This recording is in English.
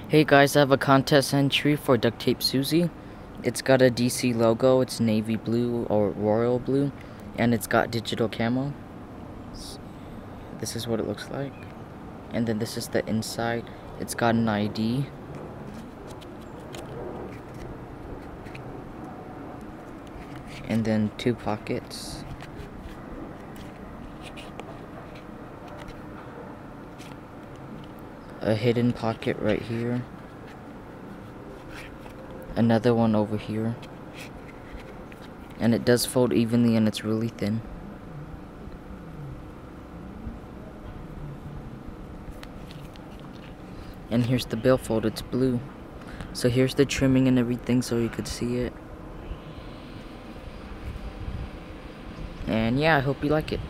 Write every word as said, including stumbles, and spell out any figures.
Hey guys, I have a contest entry for DuctTapeSusie. It's got a D C logo, it's navy blue or royal blue, and it's got digital camo. This is what it looks like. And then this is the inside. It's got an I D. And then two pockets. A hidden pocket right here. Another one over here. And it does fold evenly and it's really thin. And here's the billfold, it's blue. So here's the trimming and everything so you could see it. And yeah, I hope you like it.